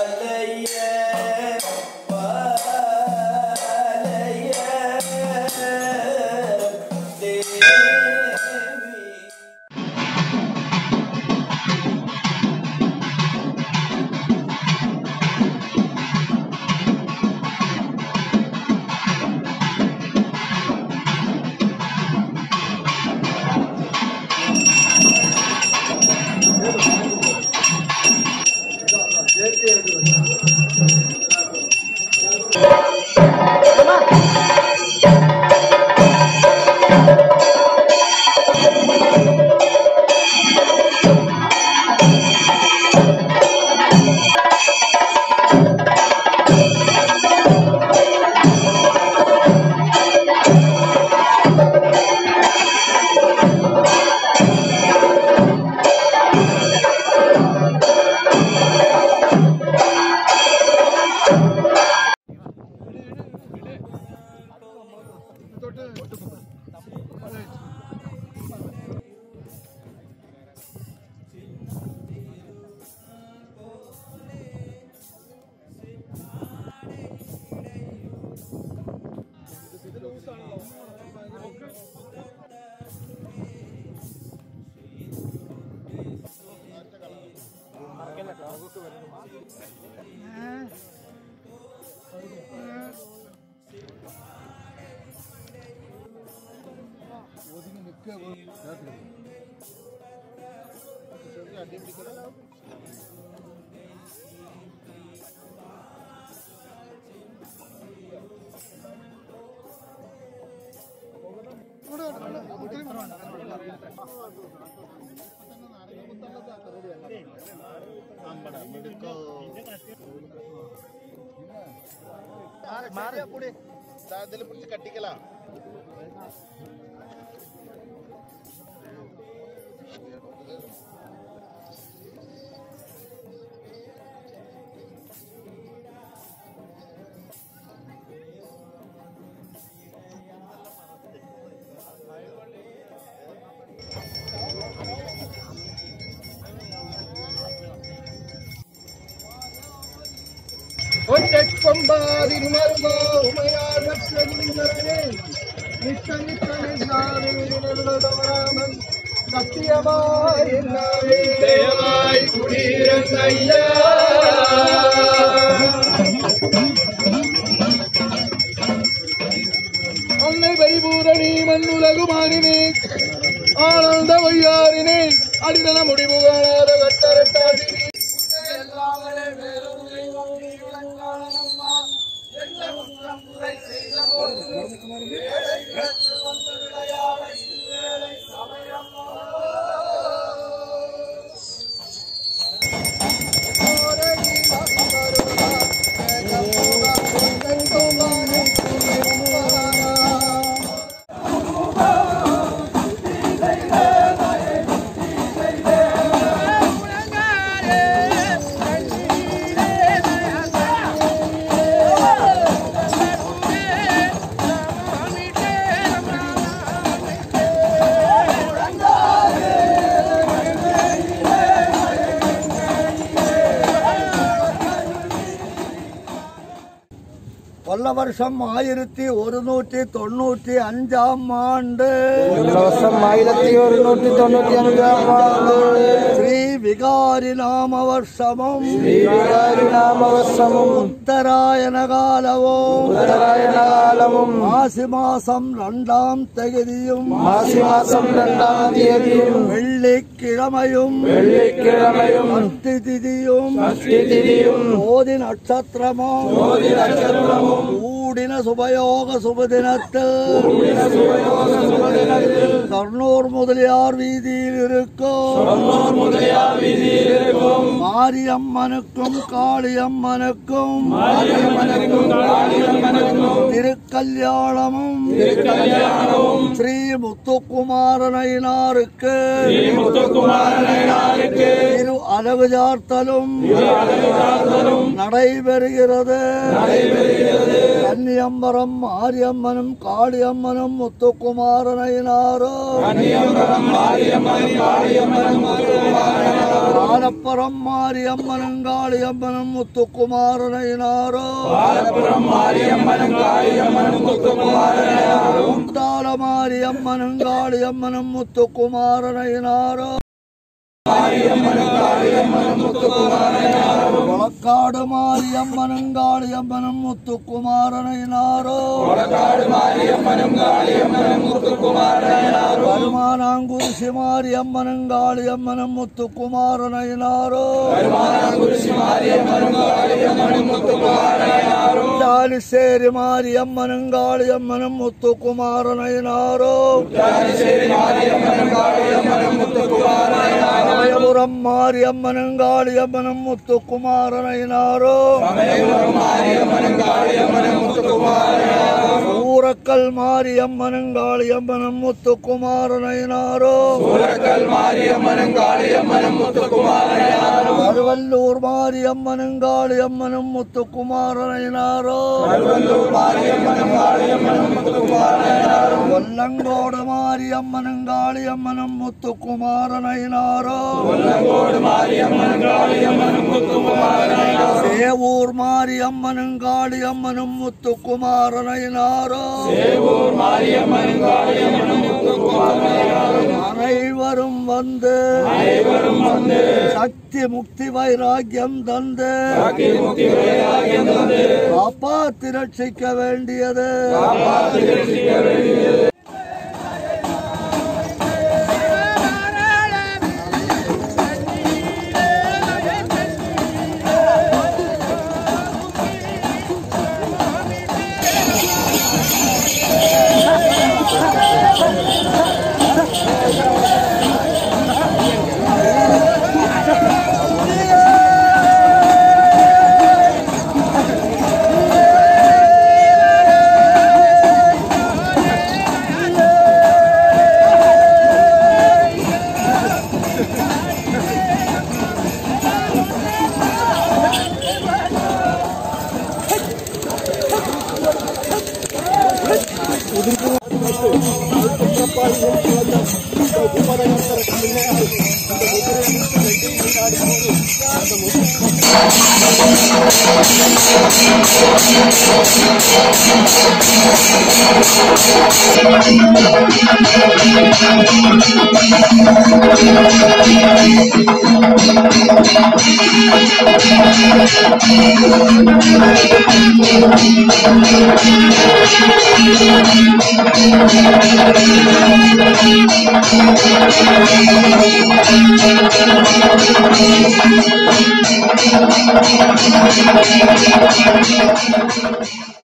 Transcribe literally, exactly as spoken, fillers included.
मारे पुढे दिल पुढची कट्टी केला கொம்பாதி மருமா உமையார் நித்த நித்தராமன் சத்தியமாய் தேவாய் குடியிருந்த ஐயா அன்னை பரிபூரணி மண்ணுலகுமாறினே ஆனந்த வையாரினே அடிநல முடிவு காணாத கட்டரட்டாதி கொல்ல வருஷம் ஆயிரத்தி ஒருநூற்றி தொண்ணூற்றி அஞ்சாம் ஆண்டு வருஷம் ஆயிரத்தி ஒருநூற்றி தொண்ணூற்றி அஞ்சாம் ஆண்டு ஸ்ரீ விகாரி நாம வருஷமும் விகாரி நாம வருஷமும் உத்தராயண காலமும் உத்தராயண காலமும் மாசி மாசம் இரண்டாம் தேதியும் மாசி மாசம் இரண்டாம் தேதியும் வெள்ளிக்கிழமையும் வெள்ளிக்கிழமையும் அஷ்டி திதியும் அஷ்டி திதியும் ஜோதி நட்சத்திரமும் ஜோதி நட்சத்திரமும் கூடின சுபயோக சுபதினத்தில் கர்னூர் முதலியார் வீதியில் இருக்கும் மாரியம்மனுக்கும் காளியம்மனுக்கும் திருக்கல்யாணமும் ஸ்ரீ முத்துக்குமாரனையாருக்கு திரு அலகு சார்த்தலும் நடைபெறுகிறது. கன்னியம்பரம் மாரியம்மனும் காளியம்மனும் முத்துக்குமாரனையாரோ பாலப்புறம் மாரியம்மனும் காளியம்மனும் முத்துக்குமாரனையினாரோ பாலப்புறம் மாரியம்மனும் காளியம்மனும் முத்துக்குமாரனாரோ தாள மாரியம்மனும் காளியம்மனும் முத்துக்குமாரனையினாரோ மாரியம்மனும் காளியம்மனும் முத்துக்குமாரனாரோ கொளக்காடு மாரியம்மனும் காளியம்மனும் முத்துக்குமாரனையினாரோ கொளக்காடு மாரியம்மனும் காளியம்மனும் முத்துக்குமாரனாரோ வருமானாங்குறிச்சி மாரியம்மனும் காளியம்மனும் முத்துக்குமாரனையினாரோ வருமானாங்குறிச்சி மாரியம்மனும் காளியம்மனும் முத்துக்குமாரனாரோ தாலிசேரி மாரியம்மனும் காளியம்மனும் முத்துக்குமாரனையினாரோ தாலிசேரி மாரியம்மனும் காளியம்மனும் முத்துக்குமாரனாரோ சமயபுரம் மாரியம்மனும் காளியம்மனும் முத்துக்குமாரனையினாரோ சமயபுரம் மாரியம்மனும் காளியம்மனும் முத்துக்குமாரனாரோ ஊரக்கல் மாரியம்மனும் காளியம்மனும் முத்துக்குமாரனையினாரோ ஊரக்கல் மாரியம்மனும் காளியம்மனும் முத்துக்குமாரனாரோ திருவள்ளூர் மாரியம்மனும் காளியம்மனும் முத்துக்குமாரனையினாரோ திருவள்ளூர் மாரியம்மனும் காளியம்மனும் முத்துக்குமாரனாரோ கொல்லங்கோடு மாரியம்மனும் காளியம்மனும் முத்துக்குமாரனையினாரோ கொல்லங்கோடு மாரியம்மனும் காளியம்மனும் முத்துக்குமாரனாரோ சேவூர் மாரியம்மனும் காளியம்மனும் முத்துக்குமாரனையினாரோ சேவூர் மாரியம்மனும் காளியம்மனும் முத்துக்குமாரனாரோ அனைவரும் வந்து அனைவரும் வந்து சக்தி முக்தி வைராக்கியம் தந்து சக்தி முக்தி வைராக்கியம் தந்து காப்பாத்தி ரட்சிக்க வேண்டியது காப்பாற்றி ரட்சிக்க வேண்டியது Thank you.